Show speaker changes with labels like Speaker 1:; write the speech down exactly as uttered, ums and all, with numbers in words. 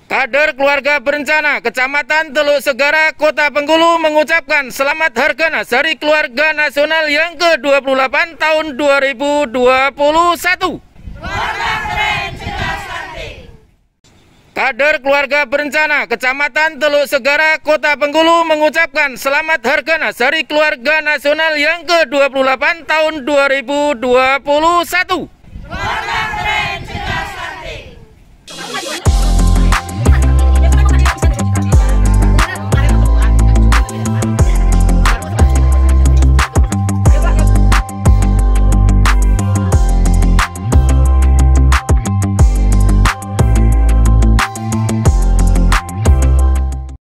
Speaker 1: Kader Keluarga Berencana Kecamatan Teluk Segara, Kota Bengkulu mengucapkan selamat Harganas Hari Keluarga Nasional yang ke dua puluh delapan tahun dua ribu dua puluh satu.
Speaker 2: Keluarga keren, cerdas, cantik.
Speaker 1: Kader Keluarga Berencana Kecamatan Teluk Segara, Kota Bengkulu mengucapkan selamat Harganas Hari Keluarga Nasional yang ke dua puluh delapan tahun dua ribu dua puluh satu.